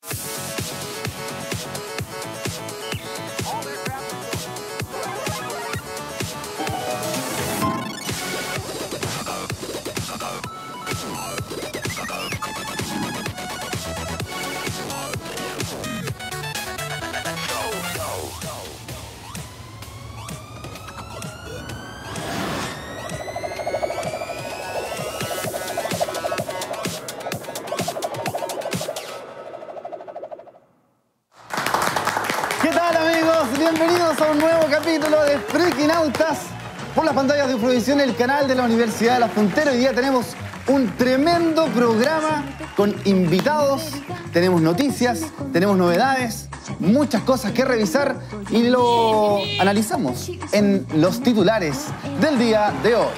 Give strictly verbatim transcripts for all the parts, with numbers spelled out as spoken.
Bienvenidos a un nuevo capítulo de Freakinautas por las pantallas de Ufrovisión, el canal de la Universidad de la Frontera. Hoy día tenemos un tremendo programa con invitados, tenemos noticias, tenemos novedades, muchas cosas que revisar y lo analizamos en los titulares del día de hoy.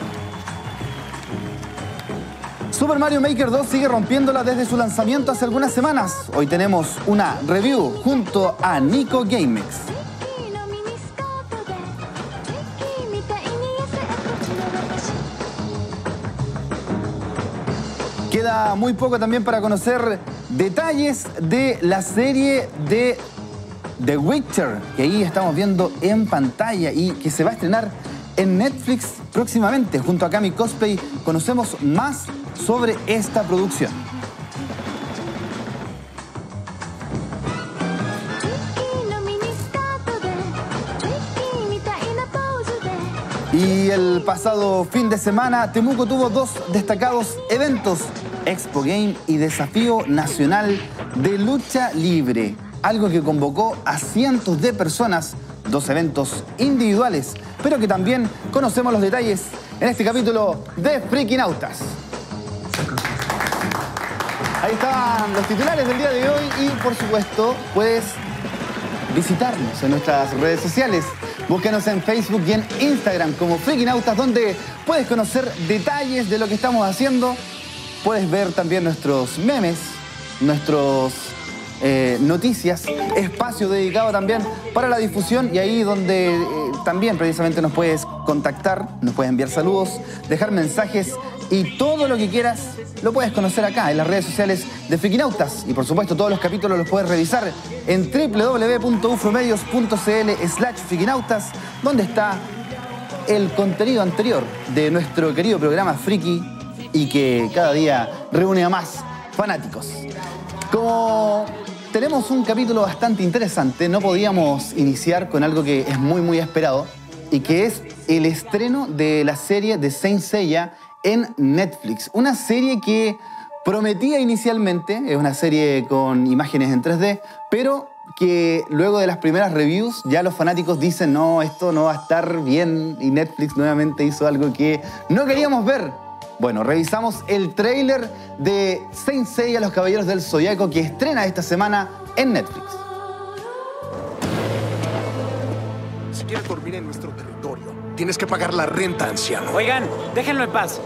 Super Mario Maker dos sigue rompiéndola desde su lanzamiento hace algunas semanas. Hoy tenemos una review junto a Nico GameX. Queda muy poco también para conocer detalles de la serie de The Witcher, que ahí estamos viendo en pantalla y que se va a estrenar en Netflix próximamente. Junto a Kami Cosplay conocemos más sobre esta producción. Y el pasado fin de semana, Temuco tuvo dos destacados eventos: Expo Game y Desafío Nacional de Lucha Libre. Algo que convocó a cientos de personas, dos eventos individuales, pero que también conocemos los detalles en este capítulo de Freakinautas. Ahí están los titulares del día de hoy y, por supuesto, puedes visitarnos en nuestras redes sociales. Búsquenos en Facebook y en Instagram como Freakinautas, donde puedes conocer detalles de lo que estamos haciendo. Puedes ver también nuestros memes, nuestros eh, noticias, espacio dedicado también para la difusión y ahí donde eh, también precisamente nos puedes contactar, nos puedes enviar saludos, dejar mensajes y todo lo que quieras lo puedes conocer acá en las redes sociales de Freakinautas. Y por supuesto todos los capítulos los puedes revisar en w w w punto ufromedios punto c l slash Freakinautas, donde está el contenido anterior de nuestro querido programa Friki y que cada día reúne a más fanáticos. Como tenemos un capítulo bastante interesante, no podíamos iniciar con algo que es muy muy esperado y que es el estreno de la serie de Saint Seiya en Netflix. Una serie que prometía inicialmente, es una serie con imágenes en tres D, pero que luego de las primeras reviews ya los fanáticos dicen no, esto no va a estar bien y Netflix nuevamente hizo algo que no queríamos ver. Bueno, revisamos el tráiler de Saint Seiya, Los Caballeros del Zodiaco, que estrena esta semana en Netflix. Si quieres dormir en nuestro territorio, tienes que pagar la renta, anciano. Oigan, déjenlo en paz.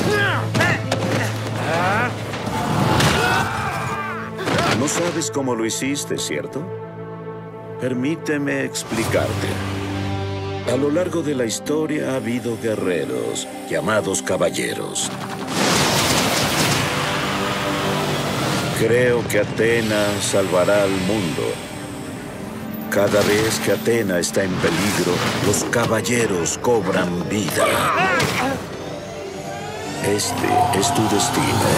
No sabes cómo lo hiciste, ¿cierto? Permíteme explicarte. A lo largo de la historia ha habido guerreros llamados caballeros. Creo que Atena salvará al mundo. Cada vez que Atena está en peligro, los caballeros cobran vida. Este es tu destino.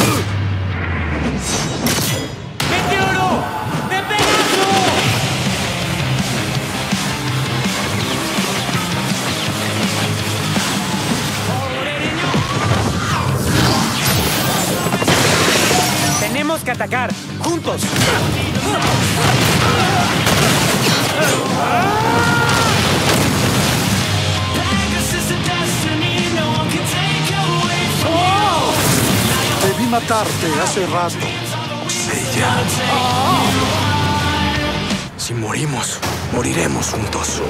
¡Meteoro! ¡De Pegaso! Tenemos que atacar, juntos. Debí matarte hace rato. Seiya. Si morimos, moriremos juntos.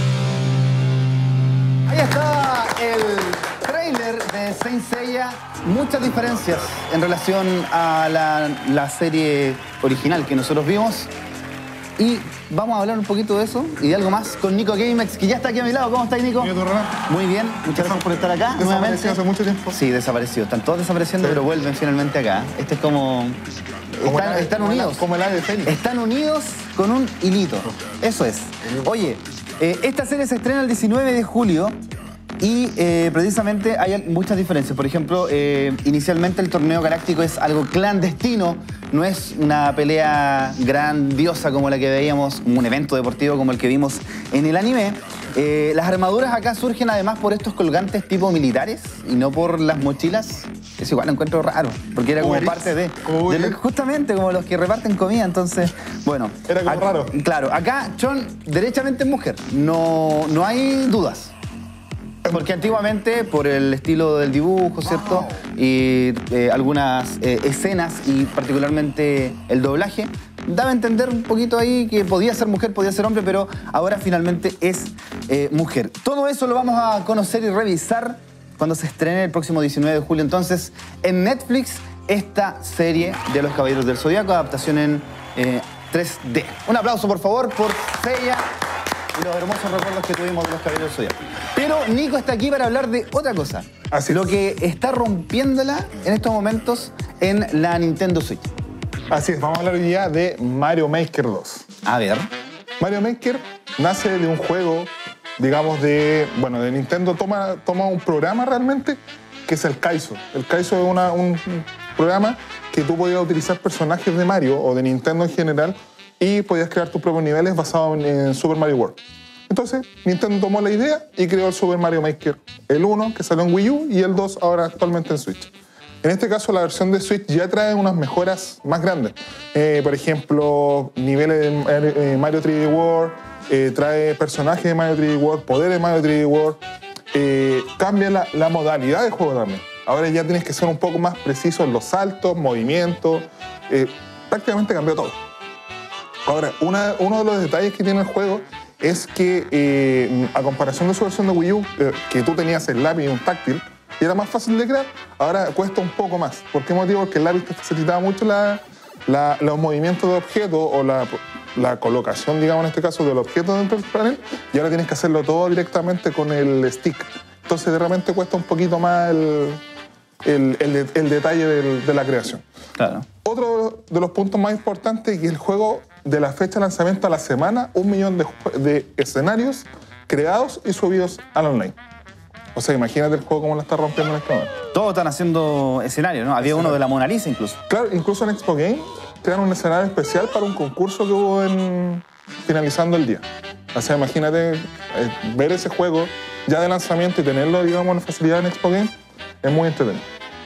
Ahí está el tráiler de Saint Seiya. muchas diferencias en relación a la, la serie original que nosotros vimos. Y vamos a hablar un poquito de eso y de algo más con Nico GameX, que ya está aquí a mi lado. ¿Cómo estás, Nico? Muy bien, muchas gracias por estar acá nuevamente. Hace mucho tiempo. Sí, desaparecido. Están todos desapareciendo, sí, pero vuelven finalmente acá. Este es como... como están, el, están como unidos. La, como el ave de Fénix. Están unidos con un hilito. Eso es. Oye, eh, esta serie se estrena el diecinueve de julio. Y eh, precisamente hay muchas diferencias. Por ejemplo, eh, inicialmente el torneo galáctico es algo clandestino. No es una pelea grandiosa como la que veíamos, como un evento deportivo como el que vimos en el anime. Eh, las armaduras acá surgen además por estos colgantes tipo militares y no por las mochilas. Eso igual lo encuentro raro, porque era como parte de, de lo, justamente como los que reparten comida. Entonces, bueno. Era como acá, raro. Claro, acá Chon derechamente es mujer. No, no hay dudas. Porque antiguamente, por el estilo del dibujo, ¿cierto? Y eh, algunas eh, escenas y particularmente el doblaje, daba a entender un poquito ahí que podía ser mujer, podía ser hombre, pero ahora finalmente es eh, mujer. Todo eso lo vamos a conocer y revisar cuando se estrene el próximo diecinueve de julio. Entonces, en Netflix, esta serie de Los Caballeros del Zodiaco, adaptación en eh, tres D. Un aplauso, por favor, por Seiya y los hermosos recuerdos que tuvimos de Los Caballeros del Zodiaco. Pero Nico está aquí para hablar de otra cosa. Así lo es. que está rompiéndola en estos momentos en la Nintendo Switch. Así es, vamos a hablar hoy día de Mario Maker dos. A ver. Mario Maker nace de un juego, digamos, de... Bueno, de Nintendo toma, toma un programa realmente que es el Kaizo. El Kaizo es una, un programa que tú podías utilizar personajes de Mario o de Nintendo en general y podías crear tus propios niveles basados en, en Super Mario World. Entonces, Nintendo tomó la idea y creó el Super Mario Maker. El uno, que salió en Wii U, y el dos, ahora actualmente en Switch. En este caso, la versión de Switch ya trae unas mejoras más grandes. Eh, por ejemplo, niveles de Mario tres D World, eh, trae personajes de Mario tres D World, poderes de Mario tres D World. Eh, cambia la, la modalidad de juego también. Ahora ya tienes que ser un poco más preciso en los saltos, movimientos. Eh, prácticamente cambió todo. Ahora, una, uno de los detalles que tiene el juego es que, eh, a comparación de su versión de Wii U, eh, que tú tenías el lápiz y un táctil, y era más fácil de crear, ahora cuesta un poco más. ¿Por qué motivo? Porque el lápiz te facilitaba mucho la, la, los movimientos de objetos o la, la colocación, digamos en este caso, del objeto dentro del panel, y ahora tienes que hacerlo todo directamente con el stick. Entonces, de repente cuesta un poquito más el, el, el, el detalle del, de la creación. Claro. Otro de los puntos más importantes es que el juego, de la fecha de lanzamiento a la semana, un millón de, de escenarios creados y subidos al online. O sea, imagínate el juego cómo lo está rompiendo en este momento. Todos están haciendo escenarios, ¿no? Había escenario. Uno de la Mona Lisa incluso. Claro, incluso en Expo Game crearon un escenario especial para un concurso que hubo en, finalizando el día. O sea, imagínate eh, ver ese juego ya de lanzamiento y tenerlo, digamos, en facilidad en Expo Game, es muy entretenido.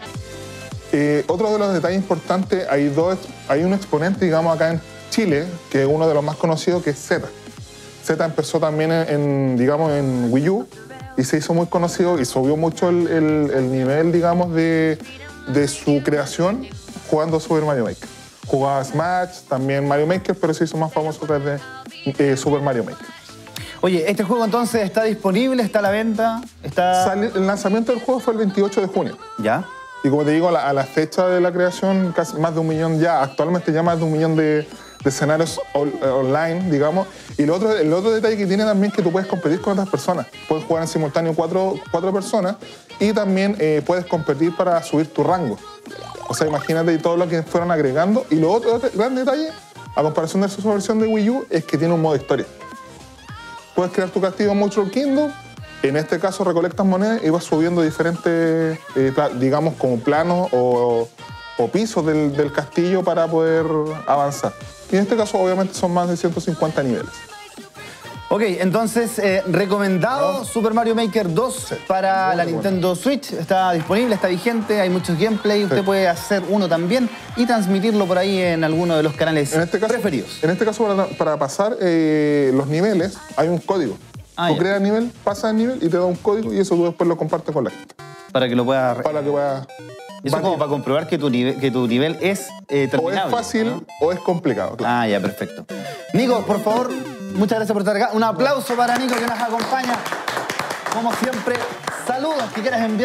Eh, otro de los detalles importantes, hay, dos, hay un exponente, digamos, acá en Chile, que es uno de los más conocidos, que es Z. Z empezó también en, en, digamos, en Wii U y se hizo muy conocido y subió mucho el, el, el nivel, digamos, de, de su creación jugando Super Mario Maker. Jugaba Smash, también Mario Maker, pero se hizo más famoso desde eh, Super Mario Maker. Oye, ¿este juego entonces está disponible, está a la venta? Está... Sale, el lanzamiento del juego fue el veintiocho de junio. ¿Ya? Y como te digo, a la, a la fecha de la creación, casi más de un millón ya, actualmente ya más de un millón de, de escenarios all, eh, online, digamos. Y lo otro, el otro detalle que tiene también es que tú puedes competir con otras personas. Puedes jugar en simultáneo cuatro, cuatro personas y también eh, puedes competir para subir tu rango. O sea, imagínate todo lo que fueron agregando. Y lo otro gran detalle, a comparación de su versión de Wii U, es que tiene un modo historia. Puedes crear tu castillo en Mushroom Kingdom. En este caso recolectas monedas y vas subiendo diferentes, eh, digamos, como planos o, o pisos del, del castillo para poder avanzar. Y en este caso, obviamente, son más de ciento cincuenta niveles. Ok, entonces, eh, recomendado ¿No? Super Mario Maker dos Sí, para muy la bueno. Nintendo Switch. Está disponible, está vigente, hay muchos gameplay. Usted Sí. puede hacer uno también y transmitirlo por ahí en alguno de los canales En este caso, preferidos. En este caso, para, para pasar eh, los niveles, hay un código. Ah, tú ya. creas nivel, pasas el nivel y te da un código y eso tú después lo compartes con la gente. Para que lo puedas... Para que puedas... Eso es como para comprobar que tu nivel, que tu nivel es eh, O terminable. es fácil ¿no? o es complicado. Claro. Ah, ya, perfecto. Nico, por favor, muchas gracias por estar acá. Un aplauso para Nico que nos acompaña. Como siempre, saludos que quieras enviar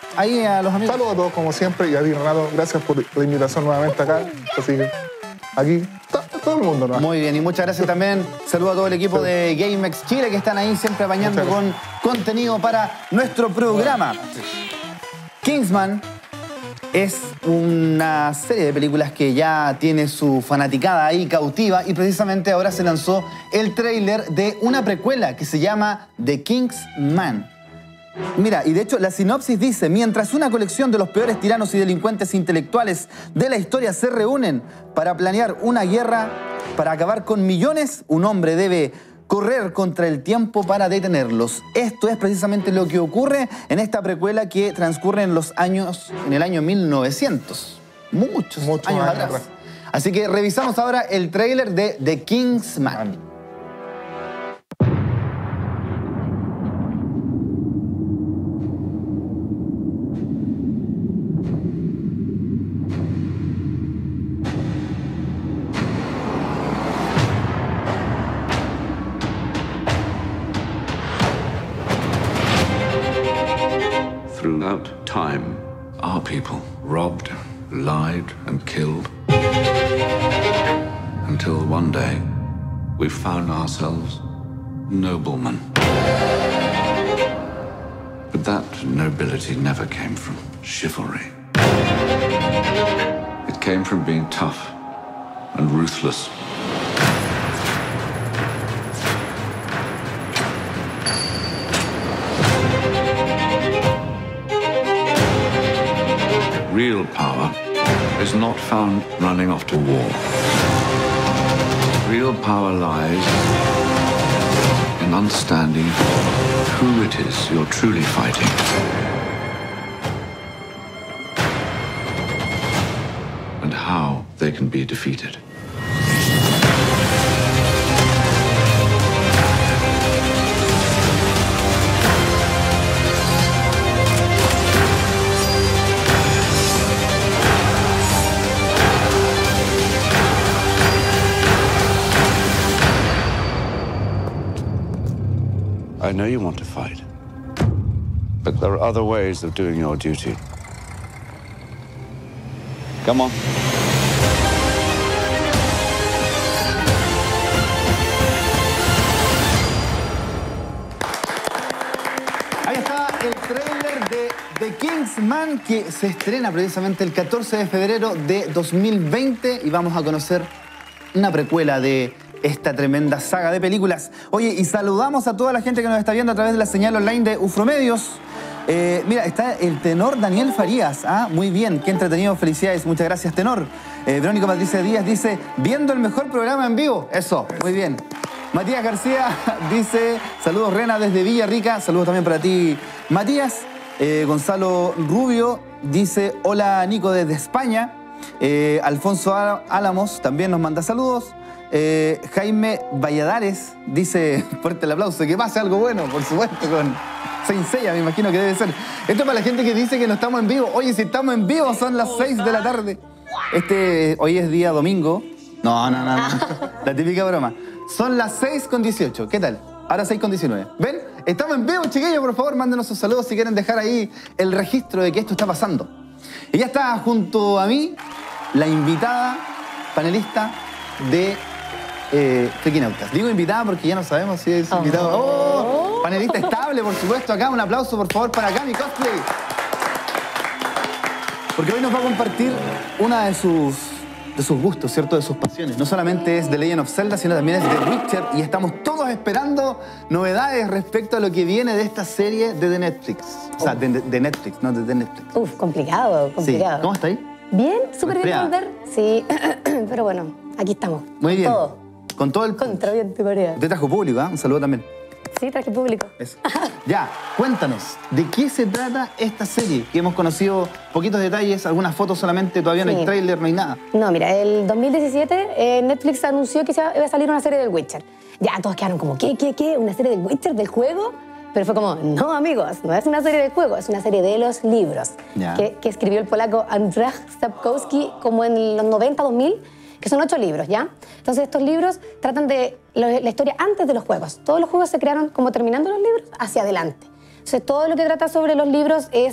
ahí a los amigos. Saludos a todos, como siempre, y a ti, Renato, gracias por la invitación nuevamente acá. Así que aquí, todo el mundo, ¿no? Muy bien, y muchas gracias también. Saludo a todo el equipo de GameX Chile que están ahí siempre apañando con contenido para nuestro programa. Kingsman es una serie de películas que ya tiene su fanaticada ahí cautiva y precisamente ahora se lanzó el tráiler de una precuela que se llama The Kingsman. Mira, y de hecho la sinopsis dice: mientras una colección de los peores tiranos y delincuentes intelectuales de la historia se reúnen para planear una guerra para acabar con millones, un hombre debe correr contra el tiempo para detenerlos. Esto es precisamente lo que ocurre en esta precuela que transcurre en los años, en el año mil novecientos. Muchos, Muchos años, años atrás. atrás. Así que revisamos ahora el tráiler de The Kingsman. Throughout time, our people robbed, lied, and killed. Until one day, we found ourselves noblemen. But that nobility never came from chivalry. It came from being tough and ruthless. Real power is not found running off to war. Real power lies in understanding who it is you're truly fighting. And how they can be defeated. I know you want to fight, but there are other ways of doing your duty. Come on. Ahí está el tráiler de The Kingsman que se estrena precisamente el catorce de febrero de dos mil veinte y vamos a conocer una precuela de esta tremenda saga de películas. Oye, y saludamos a toda la gente que nos está viendo a través de la señal online de Ufromedios. Eh, mira, está el tenor Daniel Farías. Ah, muy bien, qué entretenido, felicidades. Muchas gracias, tenor. Eh, Verónica Patricia Díaz dice, viendo el mejor programa en vivo. Eso, muy bien. Matías García dice, saludos Rena desde Villarrica. Saludos también para ti, Matías. Eh, Gonzalo Rubio dice, hola Nico desde España. Eh, Alfonso Álamos también nos manda saludos. Eh, Jaime Valladares dice, fuerte el aplauso, que pase algo bueno, por supuesto, con Saint Seiya, me imagino que debe ser. Esto es para la gente que dice que no estamos en vivo. Oye, si estamos en vivo, son las seis de la tarde. Este, hoy es día domingo. No, no, no, no. La típica broma. Son las seis con dieciocho. ¿Qué tal? Ahora seis con diecinueve. ¿Ven? Estamos en vivo, chiquillos. Por favor, mándenos sus saludos si quieren dejar ahí el registro de que esto está pasando. Y ya está junto a mí la invitada panelista de eh, Freakinautas. Digo invitada porque ya no sabemos si es invitado. ¡Oh! Panelista estable, por supuesto. Acá un aplauso, por favor, para Cami Cosplay. Porque hoy nos va a compartir una de sus, de sus gustos, ¿cierto? De sus pasiones. No solamente es The Legend of Zelda, sino también es The Witcher. Y estamos todos esperando novedades respecto a lo que viene de esta serie de The Netflix. O sea, de, de Netflix, no de The Netflix. Uf, complicado, complicado. Sí. ¿Cómo está ahí? Bien, súper bien volver. Sí, pero bueno, aquí estamos. Muy bien. Todo. Con todo el... Contra viento y marea. Te trajo público, ¿eh? Un saludo también. Sí, traje público. Eso. Ya, cuéntanos, ¿de qué se trata esta serie? Que hemos conocido poquitos detalles, algunas fotos solamente, todavía no Sí. hay tráiler, no hay nada. No, mira, el dos mil diecisiete eh, Netflix anunció que iba a salir una serie del Witcher. Ya todos quedaron como, ¿qué, qué, qué? ¿Una serie del Witcher, del juego? Pero fue como, no, amigos, no es una serie del juego, es una serie de los libros. Ya. Que, que escribió el polaco Andrzej Sapkowski como en los noventa, dos mil, que son ocho libros, ¿ya? Entonces estos libros tratan de lo- la historia antes de los juegos. Todos los juegos se crearon como terminando los libros hacia adelante. Entonces todo lo que trata sobre los libros es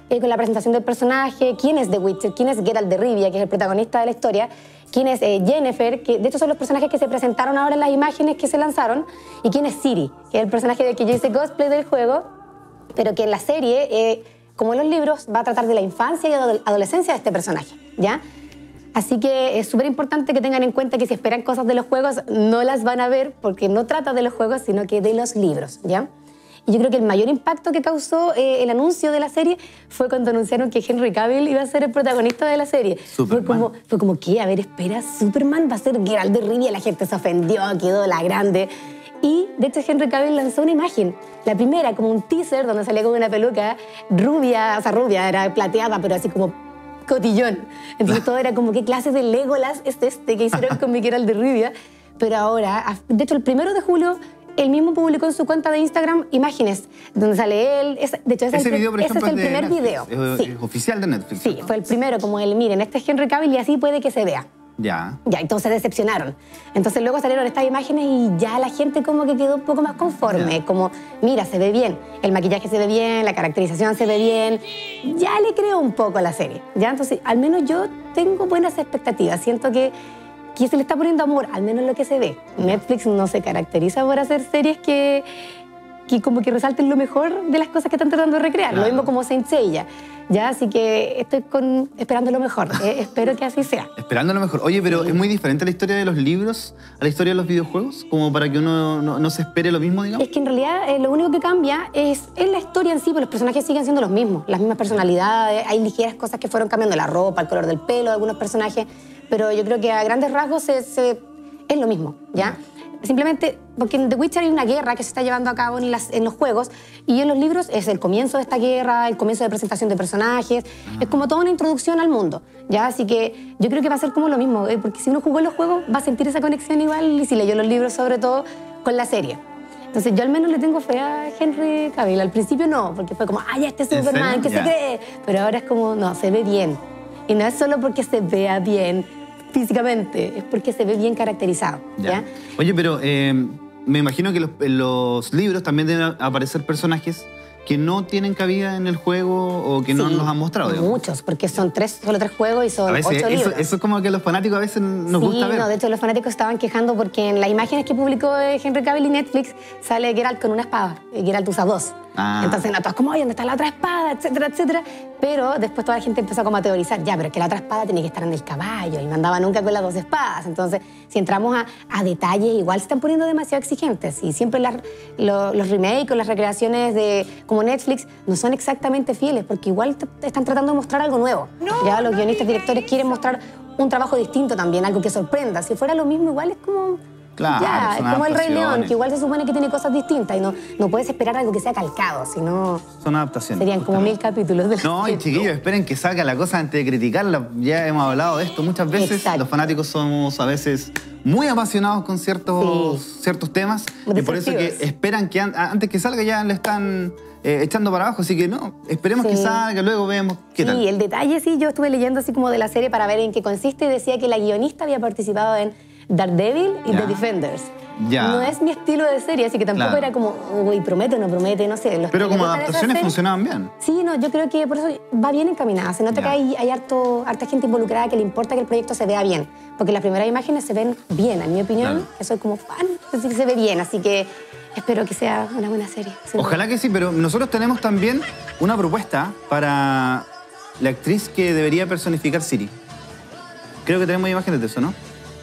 eh, con la presentación del personaje, quién es The Witcher, quién es Geralt de Rivia, que es el protagonista de la historia, quién es eh, Yennefer, que de hecho son los personajes que se presentaron ahora en las imágenes que se lanzaron, y quién es Ciri, que es el personaje del que yo hice cosplay del juego, pero que en la serie, eh, como en los libros, va a tratar de la infancia y adol- adolescencia de este personaje, ¿ya? Así que es súper importante que tengan en cuenta que si esperan cosas de los juegos, no las van a ver, porque no trata de los juegos, sino que de los libros, ¿ya? Y yo creo que el mayor impacto que causó eh, el anuncio de la serie fue cuando anunciaron que Henry Cavill iba a ser el protagonista de la serie. Fue como, fue como, ¿qué? A ver, espera, Superman va a ser Geralt de Rivia. La gente se ofendió, quedó la grande. Y, de hecho, Henry Cavill lanzó una imagen. La primera, como un teaser, donde salía con una peluca rubia, o sea, rubia, era plateada, pero así como cotillón. Entonces todo era como, ¿qué clase de Legolas es este que hicieron con mi Geralt de Rivia? Pero ahora, de hecho, el primero de julio, él mismo publicó en su cuenta de Instagram imágenes donde sale él. Es, de hecho, ese, Ese es el, video, por ese ejemplo, es el es de primer Netflix. video. Es, Sí. es oficial de Netflix. Sí, fue el primero, como él, miren, este es Henry Cavill y así puede que se vea. Ya. Ya, entonces se decepcionaron. Entonces luego salieron estas imágenes y ya la gente como que quedó un poco más conforme. Ya. Como, mira, se ve bien, el maquillaje se ve bien, la caracterización se ve bien. Ya le creo un poco a la serie. Ya, entonces, al menos yo tengo buenas expectativas. Siento que, que se le está poniendo amor, al menos lo que se ve. Netflix no se caracteriza por hacer series que, que como que resalten lo mejor de las cosas que están tratando de recrear. Claro. Lo mismo como Saint Seiya. Ya, así que estoy con, esperando lo mejor. Eh, espero que así sea. Esperando lo mejor. Oye, pero ¿es muy diferente la historia de los libros a la historia de los videojuegos? Como para que uno no, no se espere lo mismo, digamos. Es que en realidad eh, lo único que cambia es, es la historia en sí, pero los personajes siguen siendo los mismos, las mismas personalidades, hay ligeras cosas que fueron cambiando, la ropa, el color del pelo de algunos personajes, pero yo creo que a grandes rasgos se, se- es lo mismo, ¿ya? Simplemente porque en The Witcher hay una guerra que se está llevando a cabo en, las, en los juegos y en los libros es el comienzo de esta guerra, el comienzo de presentación de personajes, es como toda una introducción al mundo, ¿ya? Así que yo creo que va a ser como lo mismo, ¿eh? Porque si uno jugó en los juegos va a sentir esa conexión igual y si leyó los libros sobre todo con la serie. Entonces yo al menos le tengo fe a Henry Cavill. Al principio no, porque fue como, ay, este es ¿En Superman, serio? ¿qué Ya. se cree? Pero ahora es como, no, se ve bien. Y no es solo porque se vea bien físicamente, es porque se ve bien caracterizado, ¿ya? Ya. Oye, pero eh, me imagino que los, en los libros también deben aparecer personajes que no tienen cabida en el juego o que no Sí, nos han mostrado, digamos. muchos, porque son tres, solo tres juegos y son A veces, ocho eso, libros. eso es como que a los fanáticos a veces nos sí, gusta ver. no, de hecho los fanáticos estaban quejando porque en las imágenes que publicó eh, Henry Cavill y Netflix sale Geralt con una espada, y Geralt usa dos. Ah. Entonces, no, todos como, oye, ¿dónde está la otra espada? Etcétera, etcétera. Pero después toda la gente empezó como a teorizar, ya, pero es que la otra espada tiene que estar en el caballo y no andaba nunca con las dos espadas. Entonces, si entramos a, a detalles, igual se están poniendo demasiado exigentes y siempre las, lo- los remakes o las recreaciones de como Netflix no son exactamente fieles porque igual t- están tratando de mostrar algo nuevo. Ya los guionistas, directores quieren mostrar un trabajo distinto también, algo que sorprenda. Si fuera lo mismo, igual es como... Claro, ya, son es como el Rey León, adaptaciones. que igual se supone que tiene cosas distintas y no, no puedes esperar algo que sea calcado, sino Son adaptaciones. serían como mil capítulos de la No, y serie. chiquillos, esperen que salga la cosa antes de criticarla. Ya hemos hablado de esto muchas veces. Exacto. Los fanáticos somos a veces muy apasionados con ciertos, Sí. ciertos temas. Muy Y por eso que deceptivos. esperan que an- antes que salga ya le están eh, echando para abajo. Así que no, esperemos que Sí. salga, luego vemos qué tal. Sí, el detalle sí, yo estuve leyendo así como de la serie para ver en qué consiste y decía que la guionista había participado en Daredevil y Ya. The Defenders. Ya. No es mi estilo de serie, así que tampoco Claro. era como, uy, promete o no promete, no sé. Los Pero que le como gustan esas adaptaciones series- funcionaban bien. Sí, no, yo creo que por eso va bien encaminada. Se nota Ya. que hay, hay harto, harta gente involucrada que le importa que el proyecto se vea bien. Porque las primeras imágenes se ven bien, en mi opinión, Claro. que soy como fan, así que se ve bien. Así que espero que sea una buena serie. sin Ojalá que sí, pero nosotros tenemos también una propuesta para la actriz que debería personificar Ciri. Creo que tenemos imágenes de eso, ¿no?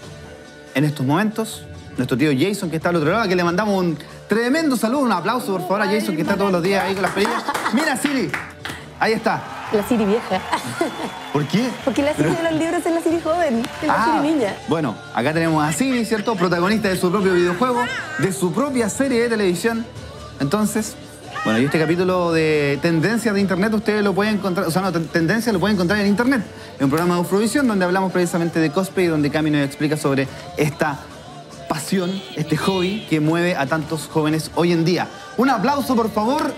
En estos momentos, nuestro tío Jason, que está al otro lado, que le mandamos un tremendo saludo, un aplauso, por favor, a Jason, que está todos los días ahí con las pelillas. Mira, Ciri, ahí está. duda. La Siri vieja. ¿Por qué? Porque la Siri de los libros es la Siri joven, es la Siri niña. Bueno, acá tenemos a Ciri, ¿cierto? Protagonista de su propio videojuego, de su propia serie de televisión. Entonces, bueno, y este capítulo de Tendencias de Internet ustedes lo pueden encontrar, o sea, no, Tendencias lo pueden encontrar en Internet, en un programa de Ufrovisión donde hablamos precisamente de cosplay, donde Cami nos explica sobre esta pasión, este hobby que mueve a tantos jóvenes hoy en día. Un aplauso, por favor,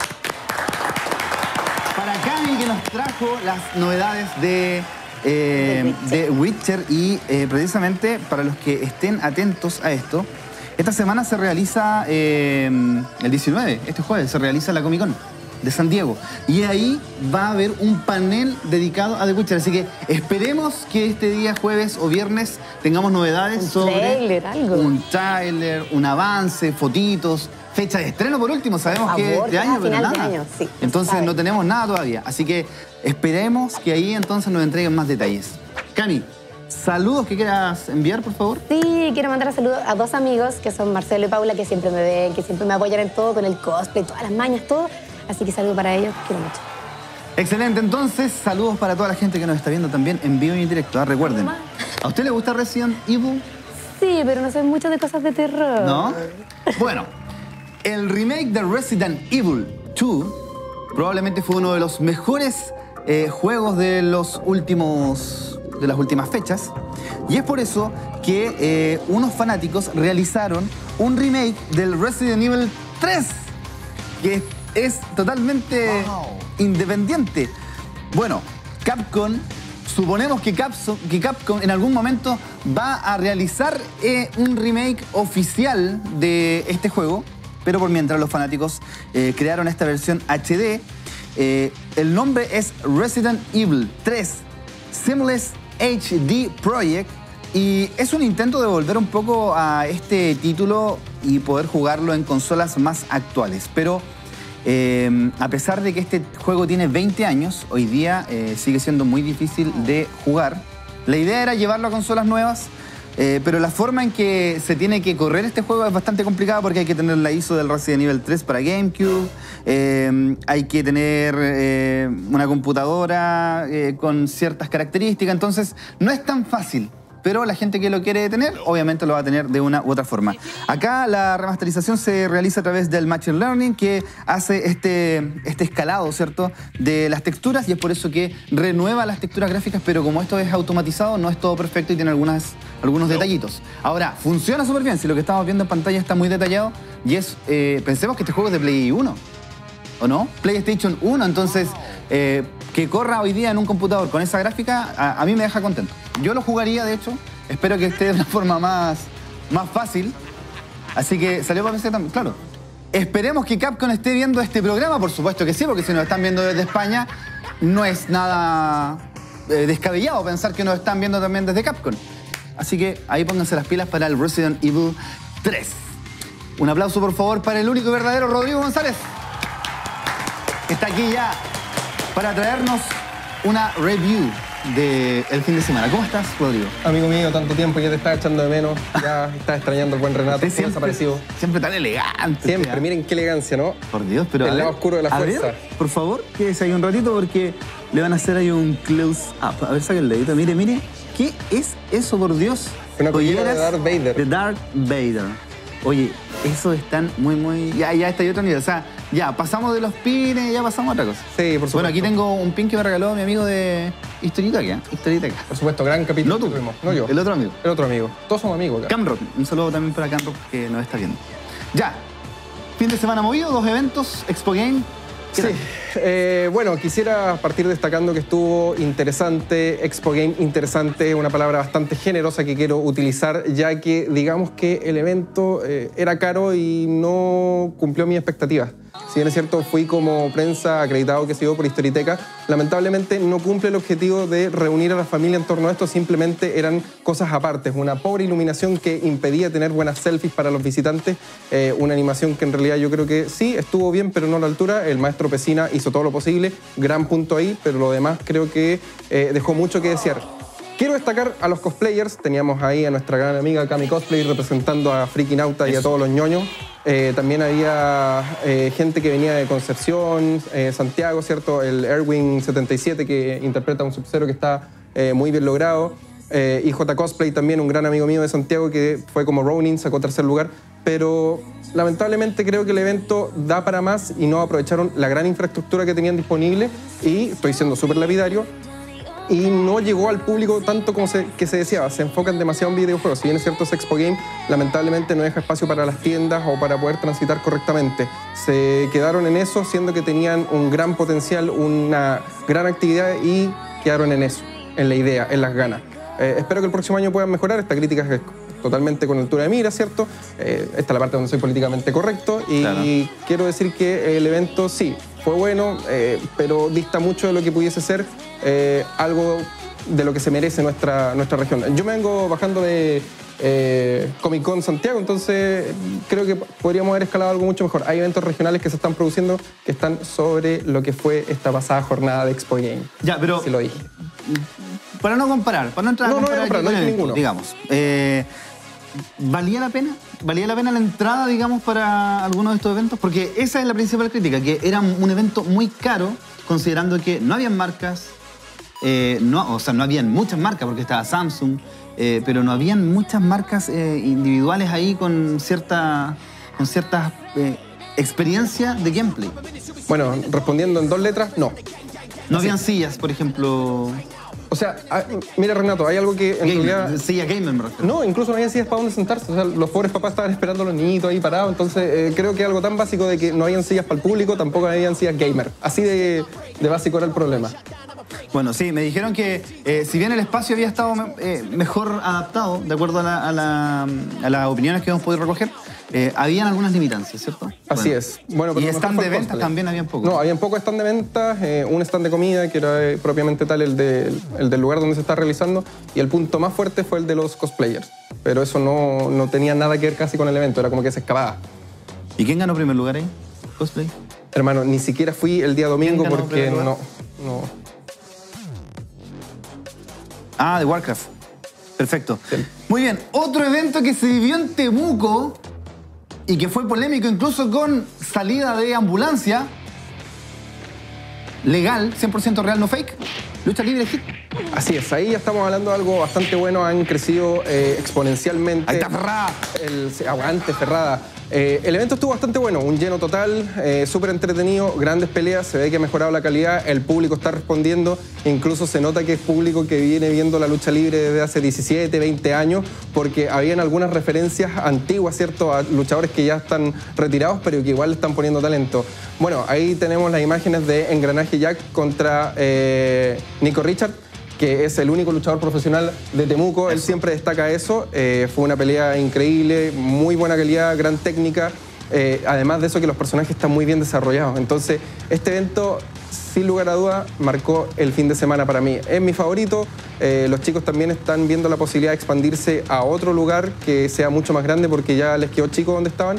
para Cami, que nos trajo las novedades de, eh, de Witcher. Y eh, precisamente para los que estén atentos a esto, esta semana se realiza, eh, el diecinueve, este jueves, se realiza la Comic Con. de San Diego. Y ahí va a haber un panel dedicado a The Witcher. Así que esperemos que este día, jueves o viernes, tengamos novedades un sobre trailer, algo. un tráiler, un avance, fotitos, fecha de estreno por último. Sabemos Por que favor, este año, a pero final de nada. año, sí, no Entonces sabe. no tenemos nada todavía. Así que esperemos que ahí entonces nos entreguen más detalles. Cami, saludos que quieras enviar, por favor. Sí, quiero mandar saludos a dos amigos que son Marcelo y Paula, que siempre me ven, que siempre me apoyan en todo, con el cosplay, todas las mañas, todo. Así que saludo para ellos, quiero mucho. Excelente, entonces saludos para toda la gente que nos está viendo también en vivo y en directo. ¿Ah? Recuerden, ¿a usted le gusta Resident Evil? Sí, pero no sé mucho de cosas de terror. ¿No? Bueno, el remake de Resident Evil dos probablemente fue uno de los mejores eh, juegos de los últimos de las últimas fechas, y es por eso que eh, unos fanáticos realizaron un remake del Resident Evil tres, que es totalmente wow. independiente. Bueno, Capcom, suponemos que Capcom, que Capcom en algún momento va a realizar eh, un remake oficial de este juego, pero por mientras los fanáticos eh, crearon esta versión H D. Eh, el nombre es Resident Evil tres Seamless H D Project, y es un intento de volver un poco a este título y poder jugarlo en consolas más actuales. Pero eh, a pesar de que este juego tiene veinte años, hoy día eh, sigue siendo muy difícil de jugar. La idea era llevarlo a consolas nuevas, eh, pero la forma en que se tiene que correr este juego es bastante complicada, porque hay que tener la I S O del Resident Evil tres para GameCube, eh, hay que tener eh, una computadora eh, con ciertas características, entonces no es tan fácil. Pero la gente que lo quiere tener, obviamente lo va a tener de una u otra forma. Acá la remasterización se realiza a través del Machine Learning, que hace este, este escalado, ¿cierto?, de las texturas, y es por eso que renueva las texturas gráficas, pero como esto es automatizado, no es todo perfecto y tiene algunas, algunos detallitos. Ahora, funciona súper bien. Si lo que estamos viendo en pantalla está muy detallado, y es, eh, pensemos que este juego es de Play uno, ¿o no? PlayStation uno, entonces... Eh, que corra hoy día en un computador con esa gráfica, a, a mí me deja contento. Yo lo jugaría, de hecho, espero que esté de una forma más, más fácil. Así que salió para P C también, claro. Esperemos que Capcom esté viendo este programa, por supuesto que sí, porque si nos están viendo desde España, no es nada eh, descabellado pensar que nos están viendo también desde Capcom. Así que ahí pónganse las pilas para el Resident Evil tres. Un aplauso, por favor, para el único y verdadero Rodrigo González, que está aquí ya para traernos una review del fin de semana. ¿Cómo estás, Rodrigo? Amigo mío, tanto tiempo, ya te estaba echando de menos, ya estás extrañando al buen Renato, siempre, desaparecido. Siempre tan elegante. Siempre, sea. Miren qué elegancia, ¿no? Por Dios, pero el lado oscuro de la a fuerza. Ver, por favor, quédese ahí un ratito porque le van a hacer ahí un close-up. A ver, saque el dedito. Mire, mire. ¿Qué es eso, por Dios? Una collera de Darth Vader. De Darth Vader. Oye, eso están muy, muy... Ya, ya está ahí otro nivel. O sea, ya, pasamos de los pines, ya pasamos a otra cosa. Sí, por supuesto. Bueno, aquí tengo un pin que me regaló mi amigo de Historiteca. Historiteca. Por supuesto, gran capítulo. No tú, tuvimos, no yo. El otro amigo. El otro amigo. Todos somos amigos acá. Camrock. Un saludo también para Camrock, que nos está viendo. Ya, fin de semana movido, dos eventos, Expo Game. Sí, eh, bueno, quisiera partir destacando que estuvo interesante, Expo Game interesante, una palabra bastante generosa que quiero utilizar, ya que digamos que el evento eh, era caro y no cumplió mis expectativas. Si bien es cierto, fui como prensa acreditado que se dio por Historiteca, lamentablemente no cumple el objetivo de reunir a la familia en torno a esto, simplemente eran cosas aparte, una pobre iluminación que impedía tener buenas selfies para los visitantes, eh, una animación que en realidad yo creo que sí, estuvo bien, pero no a la altura, el maestro Pesina hizo todo lo posible, gran punto ahí, pero lo demás creo que eh, dejó mucho que desear. Quiero destacar a los cosplayers, teníamos ahí a nuestra gran amiga Cami Cosplay representando a Freakinauta y a todos los ñoños. Eh, también había eh, gente que venía de Concepción, eh, Santiago, ¿cierto? El Erwin setenta y siete que interpreta a un Sub-Zero que está eh, muy bien logrado. Eh, y J Cosplay también, un gran amigo mío de Santiago que fue como Ronin, sacó tercer lugar. Pero lamentablemente creo que el evento da para más y no aprovecharon la gran infraestructura que tenían disponible. Y estoy siendo súper lapidario. Y no llegó al público tanto como se, que se deseaba. Se enfocan demasiado en videojuegos. Si bien es cierto, es Expo Game, lamentablemente no deja espacio para las tiendas o para poder transitar correctamente. Se quedaron en eso, siendo que tenían un gran potencial, una gran actividad y quedaron en eso, en la idea, en las ganas. Eh, espero que el próximo año puedan mejorar. Esta crítica es totalmente con altura de mira, ¿cierto? Eh, esta es la parte donde soy políticamente correcto y, claro. y quiero decir que el evento sí, fue bueno, eh, pero dista mucho de lo que pudiese ser eh, algo de lo que se merece nuestra, nuestra región. Yo me vengo bajando de eh, Comic Con Santiago, entonces creo que podríamos haber escalado algo mucho mejor. Hay eventos regionales que se están produciendo que están sobre lo que fue esta pasada jornada de Expo Game. Ya, pero... Si lo dije. Para no comparar, para no entrar no, a comparar, no, no, no, no hay evento, ninguno. digamos. Eh, ¿Valía la pena? ¿Valía la pena la entrada, digamos, para alguno de estos eventos? Porque esa es la principal crítica, que era un evento muy caro, considerando que no habían marcas, eh, no, o sea, no habían muchas marcas, porque estaba Samsung, eh, pero no habían muchas marcas eh, individuales ahí con cierta, con cierta eh, experiencia de gameplay. Bueno, respondiendo en dos letras, no. No Así. habían sillas, por ejemplo... O sea, ah, mira Renato, hay algo que en Gamer, realidad... silla gamer me refiero. No, incluso no había sillas para dónde sentarse. O sea, los pobres papás estaban esperando a los niñitos ahí parados. Entonces, eh, creo que algo tan básico de que no habían sillas para el público, tampoco habían sillas gamer. Así de, de básico era el problema. Bueno, sí, me dijeron que eh, si bien el espacio había estado eh, mejor adaptado, de acuerdo a, la, a, la, a las opiniones que hemos podido recoger, eh, habían algunas limitancias, ¿cierto? Así Bueno. es. Bueno, pero Y lo mejor stand fue de el ventas cosplay. también habían pocos. No, habían pocos stand de ventas, eh, un stand de comida que era eh, propiamente tal el, de, el del lugar donde se está realizando, y el punto más fuerte fue el de los cosplayers. Pero eso no, no tenía nada que ver casi con el evento, era como que se excavaba. ¿Y quién ganó primer lugar ahí? ¿Cosplay? Hermano, ni siquiera fui el día domingo ganó porque primer lugar? no, no. Ah, de Warcraft. Perfecto. Sí. Muy bien, otro evento que se vivió en Temuco y que fue polémico incluso con salida de ambulancia. Legal, cien por ciento real, no fake. Lucha libre hit. Así es, ahí ya estamos hablando de algo bastante bueno, han crecido eh, exponencialmente. Ahí está Ferrada. El, sí, aguante, Ferrada. Eh, el evento estuvo bastante bueno, un lleno total, eh, súper entretenido, grandes peleas, se ve que ha mejorado la calidad, el público está respondiendo, incluso se nota que es público que viene viendo la lucha libre desde hace diecisiete, veinte años, porque habían algunas referencias antiguas, ¿cierto?, a luchadores que ya están retirados, pero que igual le están poniendo talento. Bueno, ahí tenemos las imágenes de Engranaje Jack contra eh, Nico Richard, que es el único luchador profesional de Temuco. Él siempre destaca eso. Eh, fue una pelea increíble, muy buena calidad, gran técnica. Eh, además de eso, que los personajes están muy bien desarrollados. Entonces, este evento, sin lugar a duda, marcó el fin de semana para mí. Es mi favorito. Eh, los chicos también están viendo la posibilidad de expandirse a otro lugar que sea mucho más grande, porque ya les quedó chico donde estaban.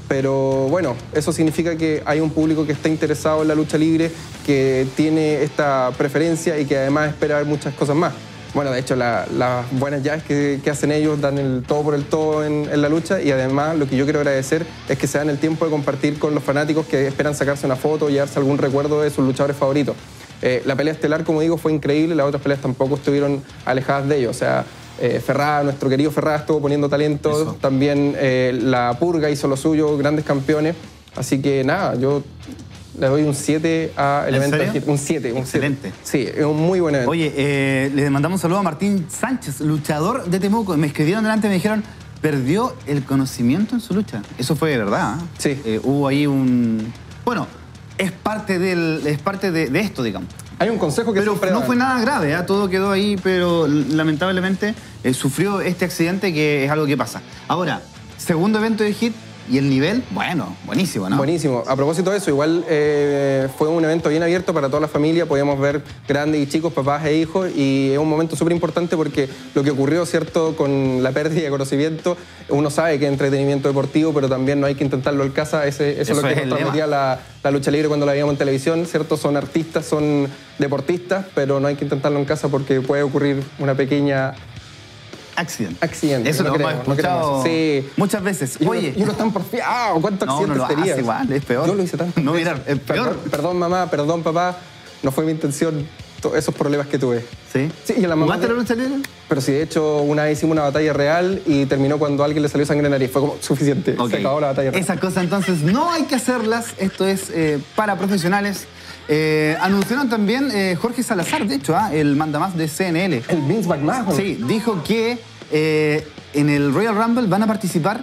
Pero bueno, eso significa que hay un público que está interesado en la lucha libre, que tiene esta preferencia y que además espera ver muchas cosas más. Bueno, de hecho, la, las buenas llaves que, que hacen ellos dan el todo por el todo en, en la lucha, y además lo que yo quiero agradecer es que se dan el tiempo de compartir con los fanáticos que esperan sacarse una foto o llevarse algún recuerdo de sus luchadores favoritos. Eh, la pelea estelar, como digo, fue increíble, las otras peleas tampoco estuvieron alejadas de ello. O sea, Eh, Ferrada, nuestro querido Ferrada estuvo poniendo talento, Eso. también eh, la Purga hizo lo suyo, grandes campeones, así que nada, yo le doy un siete al ¿En evento. serio? de Hit. Un siete, un Excelente. siete. Sí, es un muy buen evento. Oye, eh, le mandamos un saludo a Martín Sánchez, luchador de Temuco. Me escribieron delante y me dijeron, perdió el conocimiento en su lucha. Eso fue de verdad. ¿eh? Sí. Eh, hubo ahí un... Bueno, es parte, del, es parte de, de esto, digamos. Hay un consejo que Pero siempre no dan. fue nada grave, ¿eh? Todo quedó ahí, pero lamentablemente eh, sufrió este accidente, que es algo que pasa. Ahora, segundo evento de Hit y el nivel, bueno, buenísimo, ¿no? Buenísimo. A propósito de eso, igual eh, fue un evento bien abierto para toda la familia. Podíamos ver grandes y chicos, papás e hijos, y es un momento súper importante porque lo que ocurrió, ¿cierto?, con la pérdida de conocimiento, uno sabe que es entretenimiento deportivo, pero también no hay que intentarlo en casa. Ese, eso, Eso es lo es que el nos transmitía la, la lucha libre cuando la veíamos en televisión, ¿cierto? Son artistas, son deportistas, pero no hay que intentarlo en casa porque puede ocurrir una pequeña... Accidente. Accidente. Eso no lo hemos queremos, no escuchado queremos. Sí. muchas veces. Y uno- Oye, y uno tan porfiado. ¿Cuántos no, no accidentes lo hace serías? igual, es peor. Yo lo hice tanto. No, mira, es peor. Perdón, perdón, mamá, perdón, papá. No fue mi intención to- esos problemas que tuve. ¿Sí? Sí, y a la mamá... ¿Jugaste la lucha libre? Pero sí, de hecho, una vez hicimos una batalla real y terminó cuando a alguien le salió sangre en la nariz. Fue como suficiente. Ok. Se acabó la batalla real. Esas cosas entonces no hay que hacerlas. Esto es eh, para profesionales. Eh, anunciaron también eh, Jorge Salazar, de hecho, ¿ah? el mandamás de C N L. El Vince McMahon. Sí, dijo que eh, en el Royal Rumble van a participar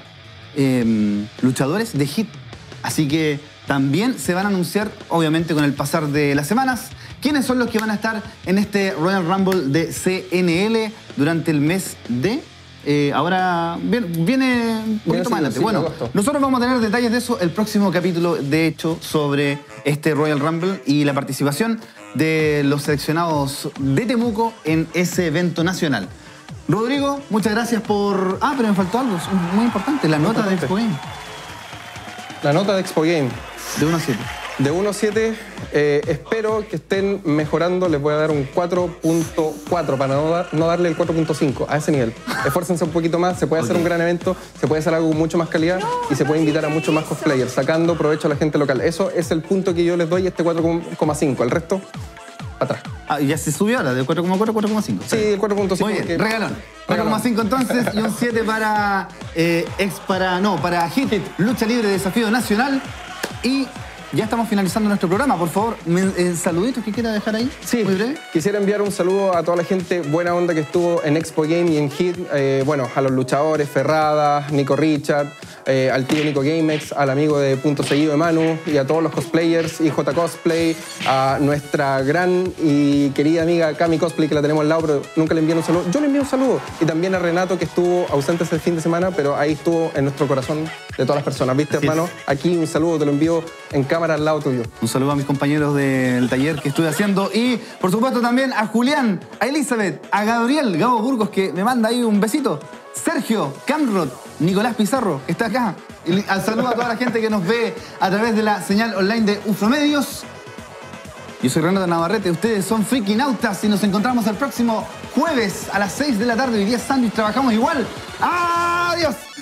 eh, luchadores de Hit. Así que también se van a anunciar, obviamente con el pasar de las semanas, quiénes son los que van a estar en este Royal Rumble de C N L durante el mes de eh, ahora viene, viene un poquito Viene más sí, adelante. sí, Bueno, agosto. nosotros vamos a tener detalles de eso el próximo capítulo, de hecho, sobre este Royal Rumble y la participación de los seleccionados de Temuco en ese evento nacional. Rodrigo, muchas gracias por... Ah, pero me faltó algo muy importante, la nota de Expo Game. La nota de Expo Game. De uno a siete. De uno a siete, eh, espero que estén mejorando. Les voy a dar un cuatro punto cuatro para no, dar- no darle el cuatro punto cinco a ese nivel. Esfuércense un poquito más, se puede hacer Ok. un gran evento, se puede hacer algo con mucho más calidad y se puede invitar a muchos más cosplayers, sacando provecho a la gente local. Eso es el punto que yo les doy, este cuatro coma cinco. El resto, para atrás. Ah, ya se subió ahora, de cuatro coma cuatro a cuatro coma cinco. Sí, el cuatro punto cinco. Muy bien, porque- regalón. cuatro coma cinco entonces y un siete para eh, ex para no, para Hit, Lucha Libre Desafío Nacional. Y ya estamos finalizando nuestro programa. Por favor, men- eh, saluditos que quiera dejar ahí. Sí, muy breve. quisiera enviar un saludo a toda la gente buena onda que estuvo en Expo Game y en Hit. Eh, bueno, a los luchadores, Ferrada, Nico Richard, eh, al tío Nico GameX, al amigo de Punto Seguido de Manu y a todos los cosplayers, I J Cosplay, a nuestra gran y querida amiga Cami Cosplay, que la tenemos al lado, pero nunca le envié un saludo. Yo le envío un saludo. Y también a Renato, que estuvo ausente ese fin de semana, pero ahí estuvo en nuestro corazón de todas las personas. ¿Viste, Así es. hermano? Aquí un saludo, te lo envío en cámara al lado tuyo. Un saludo a mis compañeros del taller que estuve haciendo y, por supuesto, también a Julián, a Elizabeth, a Gabriel, Gabo Burgos, que me manda ahí un besito. Sergio, Camrod, Nicolás Pizarro, que está acá. Y al saludo a toda la gente que nos ve a través de la señal online de Ufromedios. Yo soy Renato Navarrete, ustedes son Freakinautas y nos encontramos el próximo jueves a las seis de la tarde. Hoy día es sándwich, trabajamos igual. ¡Adiós!